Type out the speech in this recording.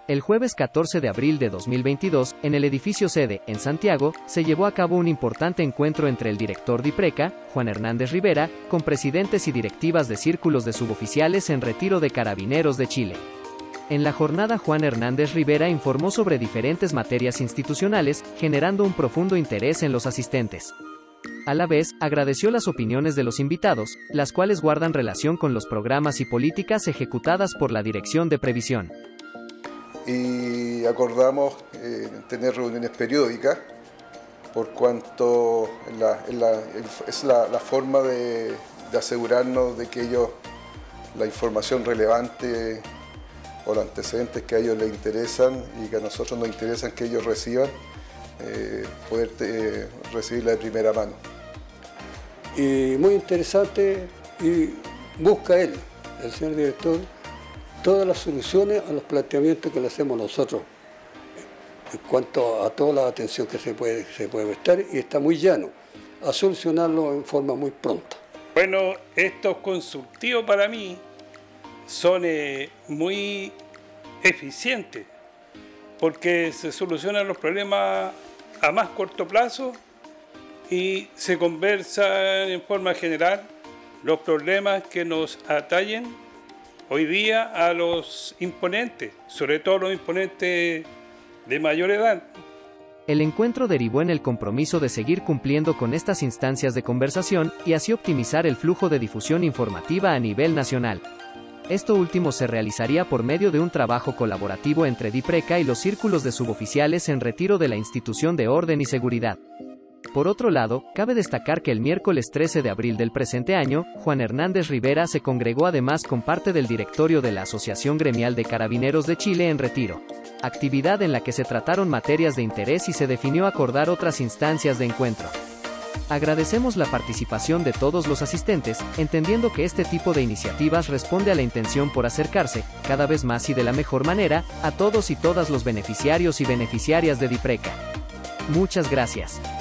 El jueves 14 de abril de 2022, en el edificio sede, en Santiago, se llevó a cabo un importante encuentro entre el director DIPRECA, Juan Hernández Rivera, con presidentes y directivas de círculos de suboficiales en retiro de Carabineros de Chile. En la jornada, Juan Hernández Rivera informó sobre diferentes materias institucionales, generando un profundo interés en los asistentes. A la vez, agradeció las opiniones de los invitados, las cuales guardan relación con los programas y políticas ejecutadas por la Dirección de Previsión. Y acordamos tener reuniones periódicas, por cuanto es la forma de asegurarnos de que la información relevante o los antecedentes que a ellos les interesan y que a nosotros nos interesan que ellos reciban, poder recibirla de primera mano. Y muy interesante, y busca él, el señor director, todas las soluciones a los planteamientos que le hacemos nosotros en cuanto a toda la atención que se puede prestar, y está muy llano a solucionarlo en forma muy pronta. Bueno, estos consultivos para mí son muy eficientes porque se solucionan los problemas a más corto plazo y se conversan en forma general los problemas que nos atañen hoy día a los imponentes, sobre todo los imponentes de mayor edad. El encuentro derivó en el compromiso de seguir cumpliendo con estas instancias de conversación y así optimizar el flujo de difusión informativa a nivel nacional. Esto último se realizaría por medio de un trabajo colaborativo entre DIPRECA y los círculos de suboficiales en retiro de la institución de orden y seguridad. Por otro lado, cabe destacar que el miércoles 13 de abril del presente año, Juan Hernández Rivera se congregó además con parte del directorio de la Asociación Gremial de Carabineros de Chile en retiro, actividad en la que se trataron materias de interés y se definió acordar otras instancias de encuentro. Agradecemos la participación de todos los asistentes, entendiendo que este tipo de iniciativas responde a la intención por acercarse, cada vez más y de la mejor manera, a todos y todas los beneficiarios y beneficiarias de DIPRECA. Muchas gracias.